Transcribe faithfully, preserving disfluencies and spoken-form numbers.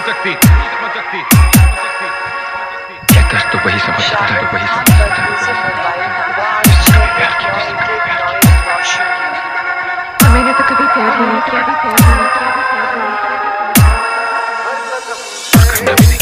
सकती क्या दर्द तो वही समझ सकता है, वही समझ सकता है जिसने कभी प्यार किया, जिसने कभी प्यार किया। मैंने तो कभी प्यार नहीं किया, भी प्यार नहीं किया, भी प्यार नहीं किया, करना भी नहीं।